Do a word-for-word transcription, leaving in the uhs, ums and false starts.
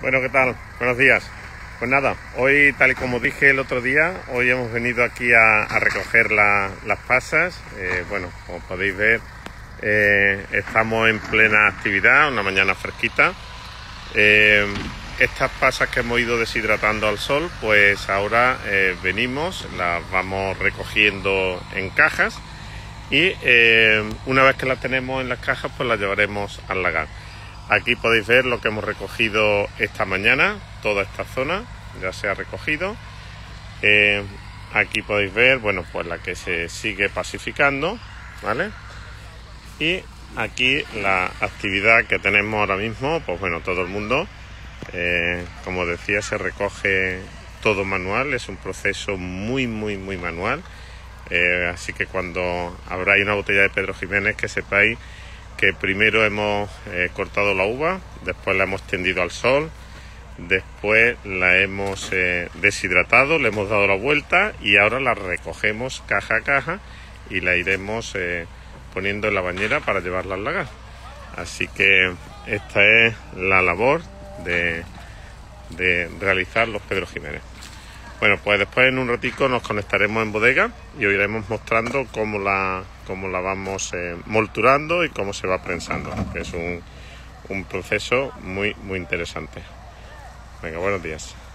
Bueno, ¿qué tal? Buenos días. Pues nada, hoy, tal y como dije el otro día, hoy hemos venido aquí a, a recoger la, las pasas. Eh, bueno, como podéis ver, eh, estamos en plena actividad, una mañana fresquita. Eh, estas pasas que hemos ido deshidratando al sol, pues ahora eh, venimos, las vamos recogiendo en cajas y eh, una vez que las tenemos en las cajas, pues las llevaremos al lagar. Aquí podéis ver lo que hemos recogido esta mañana, toda esta zona ya se ha recogido. Eh, aquí podéis ver, bueno, pues la que se sigue pacificando, ¿vale? Y aquí la actividad que tenemos ahora mismo, pues bueno, todo el mundo, eh, como decía, se recoge todo manual, es un proceso muy, muy, muy manual. Eh, así que cuando abráis una botella de Pedro Ximénez, que sepáis que primero hemos eh, cortado la uva, después la hemos tendido al sol, después la hemos eh, deshidratado, le hemos dado la vuelta y ahora la recogemos caja a caja y la iremos eh, poniendo en la bañera para llevarla al lagar. Así que esta es la labor de, de realizar los Pedro Ximénez. Bueno, pues después en un ratico nos conectaremos en bodega y os iremos mostrando cómo la, cómo la vamos eh, molturando y cómo se va prensando, que es un, un proceso muy, muy interesante. Venga, buenos días.